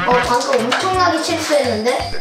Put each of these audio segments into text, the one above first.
방금 엄청나게 실수했는데?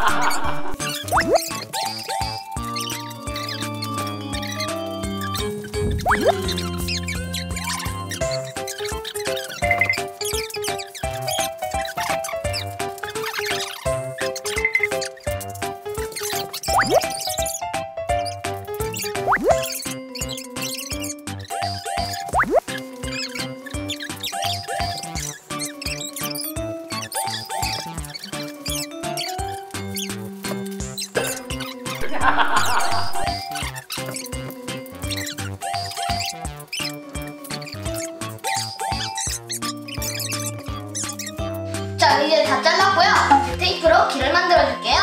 자, 이제 다 잘랐고요. 테이프로 길을 만들어 줄게요.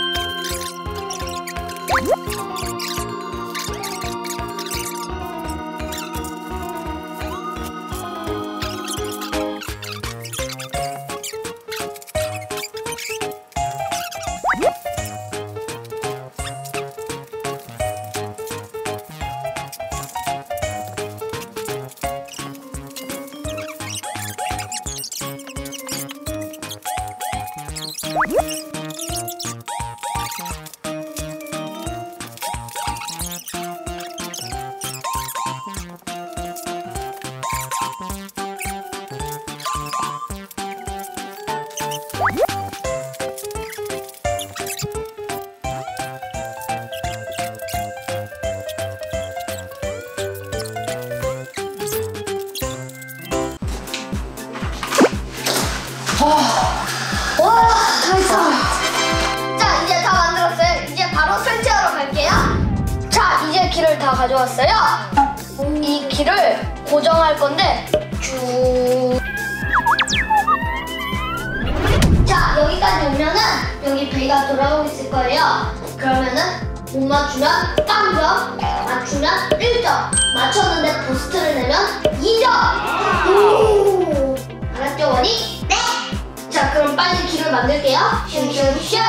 와, 잘했어. 자, 이제 다 만들었어요. 이제 바로 설치하러 갈게요. 자, 이제 길을 다 가져왔어요. 이 길을 고정할 건데 쭉. 자, 여기까지 오면은 여기 배가 돌아오고 있을 거예요. 그러면은 못 맞추면 0점, 맞추면 1점, 맞췄는데 버스트를 내면 2점. 오, 알았죠, 원이? 네. 자, 그럼 빨리 길을 만들게요. 슝슝슝.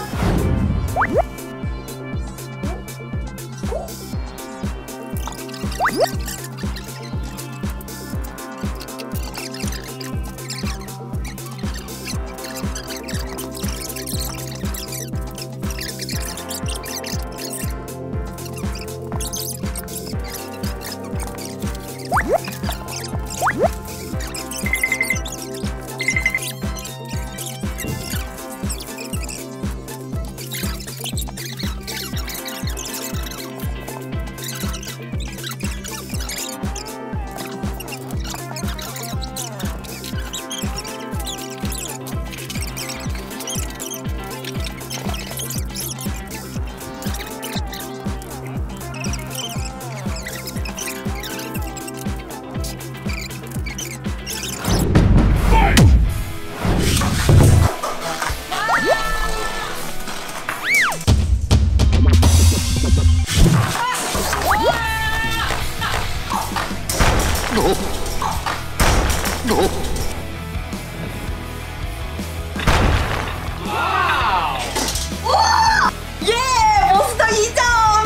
예! 몬스터 2점!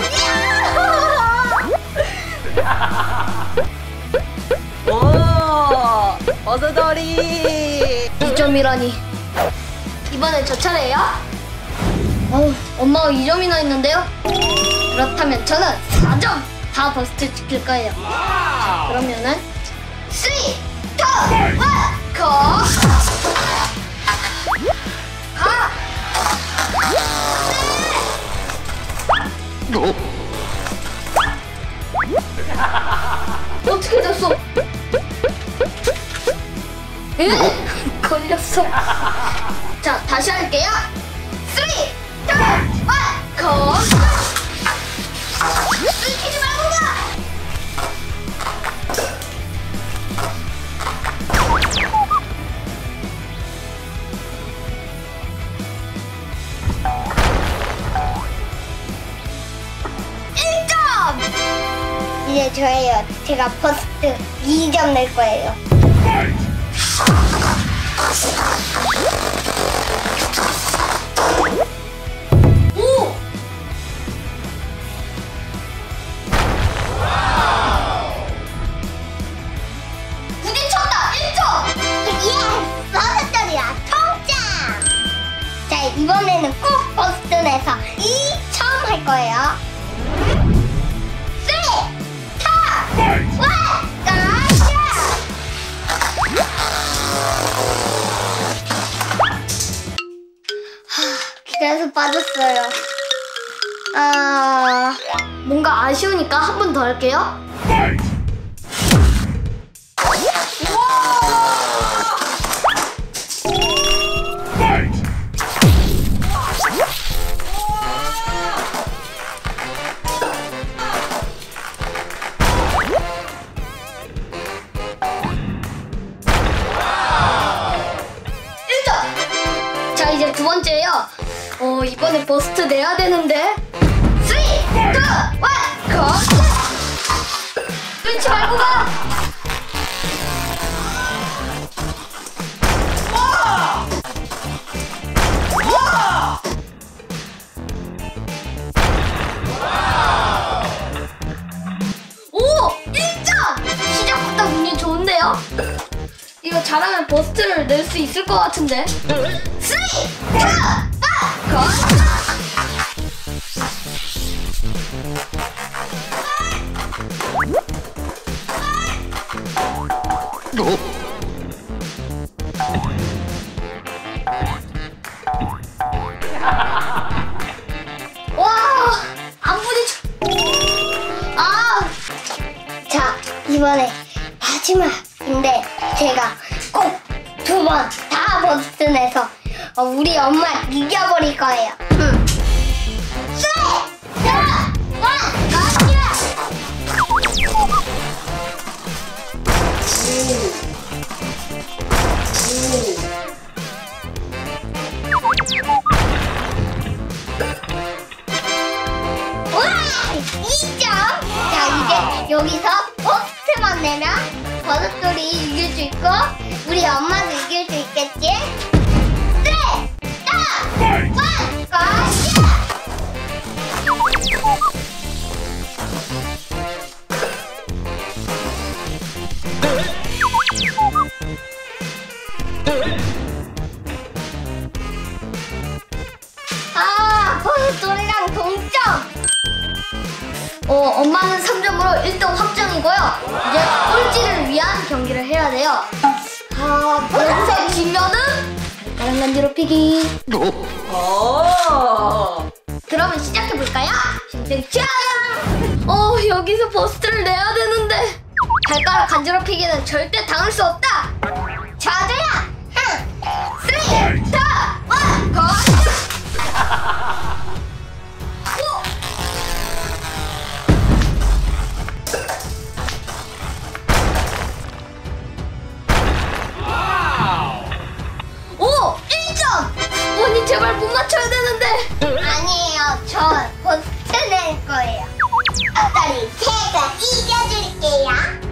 오! 버섯돌이! 2점이라니. 이번엔 저 차례예요. 엄마가 2점이나 했는데요. 그렇다면 저는 4점 다 버스트 지킬 거예요. 그러면은 3, 2, 1, 고! 가! 어떻게 됐어? 에? 걸렸어. 자, 다시 할게요. 3, 2, 1, 고! 들키지 말고 가! 이제 저예요. 제가 퍼스트 2점 낼 거예요. 오! 부딪혔다! 1점! 예! 버섯돌이야 통짜! 거예요. 3, 2, 1, 기대해서 빠졌어요. 뭔가 아쉬우니까 한 번 더 할게요. 자, 이제 두 번째예요. 이번에 버스트 내야 되는데. 3, 2, 1, 고! 끊지 말고 가! 오! 1점! 시작부터 운이 좋은데요? 이거 잘하면 버스트를 낼 수 있을 것 같은데. 3, 2, 1, 고! 와, 안 부딪혀. 자, 이번에 마지막인데 제가 꼭 2번 다 버스트 내서 우리 엄마 이겨버릴 거예요. 3, 2, 1, 가자! 와! 2점! 자, 이제 여기서 버스트만 내면 버섯돌이 이길 수 있고 우리 엄마도 이길 수 있겠지? 3, 2, 1, 가자! 버섯돌이랑 동점! 엄마는 3점으로 1등 확정이고요. 이제 꼴찌를 위한 경기를 해야 돼요. 여기서 지면은 발가락 간지럽히기. 그러면 시작해볼까요? 신생짱! 여기서 버스트를 내야 되는데 발가락 간지럽히기는 절대 당할 수 없다! 자두야! 3, 2, 1, 가자! 오! 1점! 언니 제발 못 맞춰야 되는데. 아니에요. 저 버스트 낼 거예요. 아따리 제가 이겨줄게요.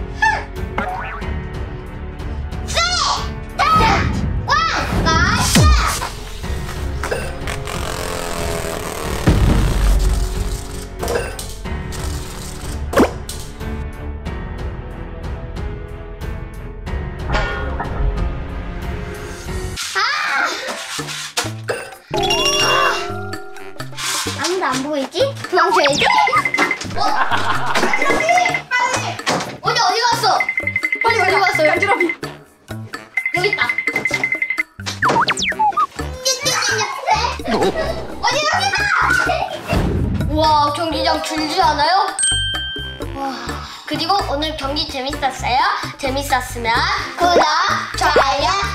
3, 2, 1, 가자! 아무도 안 보이지? 도망쳐야지. 간지럽히! 빨리! 언니 어디 갔어? 빨리 어디 갔어요? 간지럽히. 여기 있다. 언니 여기다! 우와, 경기장 줄지 않아요? 와. 그리고 오늘 경기 재밌었어요? 재밌었으면 구독, 좋아요